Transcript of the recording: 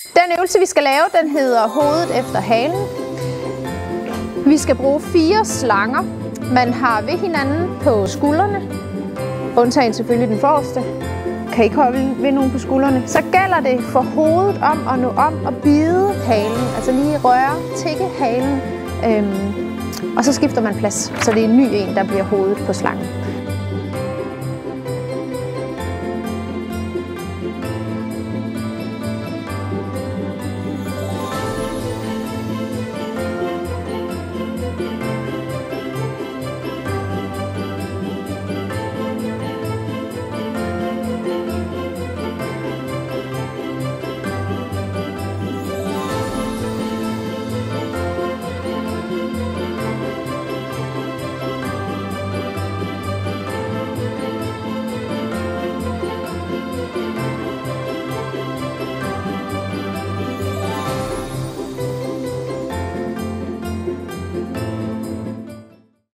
Den øvelse, vi skal lave, den hedder hovedet efter halen. Vi skal bruge 4 slanger. Man har ved hinanden på skuldrene, undtagen selvfølgelig den forreste. Kan ikke holde ved nogen på skuldrene. Så gælder det for hovedet om at nå om og bide halen, altså lige røre, tikke halen, og så skifter man plads, så det er en ny en, der bliver hovedet på slangen.